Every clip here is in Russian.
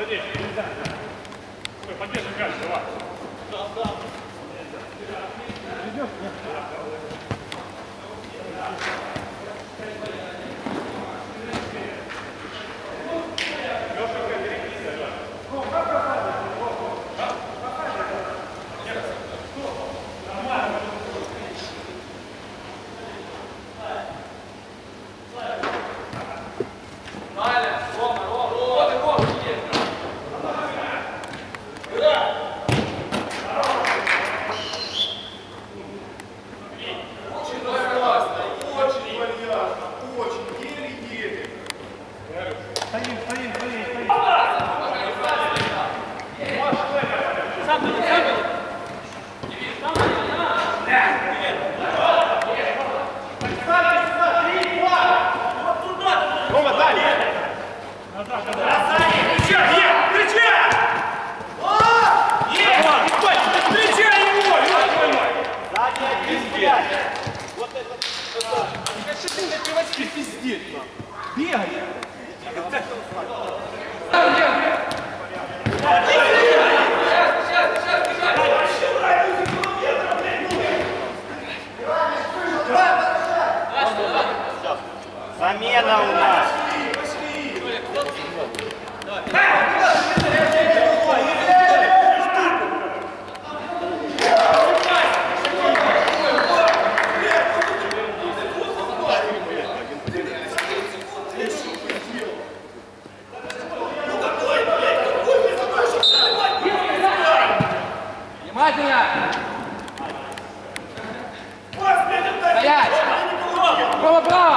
Поддерживай мяч, давай. Замена у нас. Внимательно! Стоять! Право-право!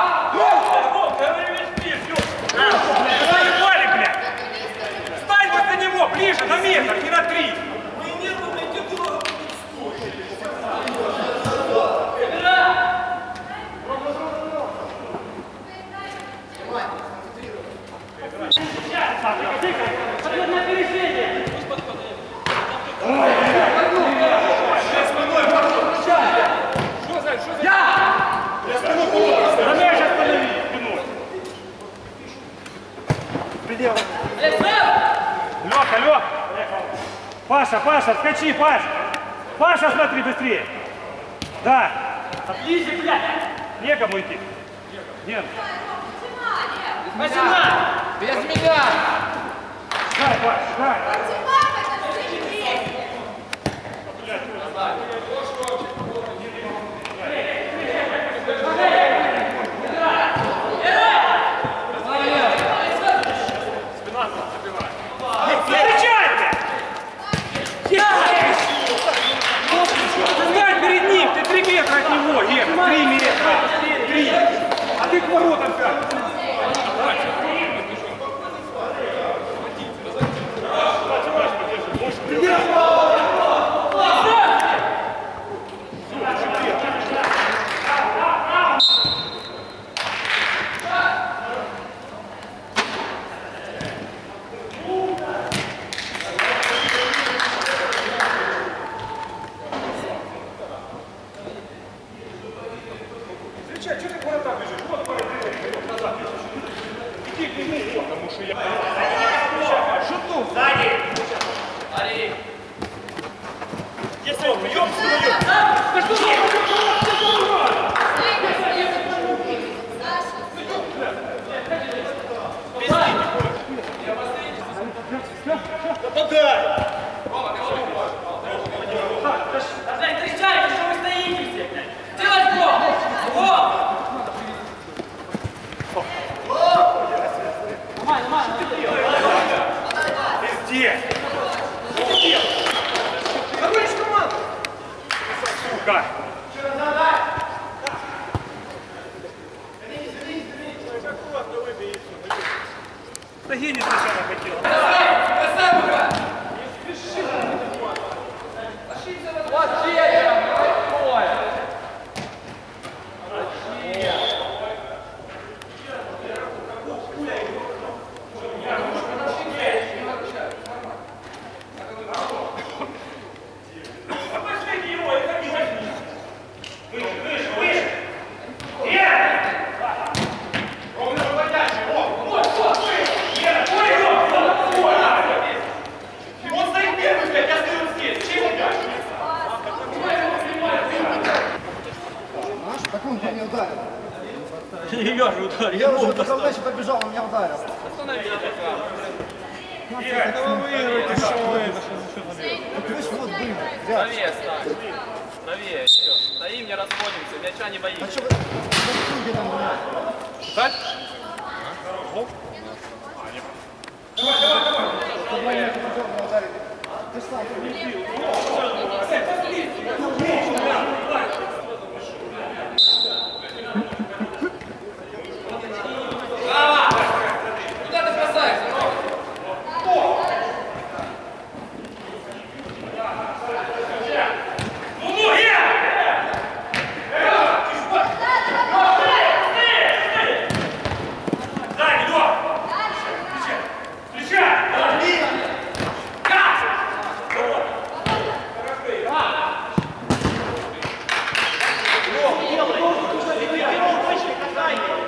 Стань возле него, ближе, на метр, не на 3. Лёха, Лёха! Паша, Паша, скачи, Паш! Паша, смотри, быстрее! Да! Отлично, блядь! Некому идти. Нет. Без меня! Дай, Паш, дай! Стань перед ним, ты 3 метра от него, Ев, 3 метра, 3. А ты к воротам как? Что ты к воротам бежишь? Вот назад бежишь. Иди к нему, потому что я... Шуту! Сзади! Сзади! Если он бьем, встаем! Да что ты? Подай! Давай, встречайте, что вы стоите все, блядь! Делать гол! Нормально. Везде! Какой же команду? Сука! Да я не сначала хотел. Вот четверо! Двое! Я уже пока дальше побежал, он меня ударил. Останови это. Да вы выиграете, что вы это, что там делаете? Так вы ж вот были, ряд. Правее ставь. Правее, все. Стоим, не расходимся, мяча не А боимся. что вы где там были? Встать? Ты ж сам. Куда ты бросаешься, Ром? Точно касание.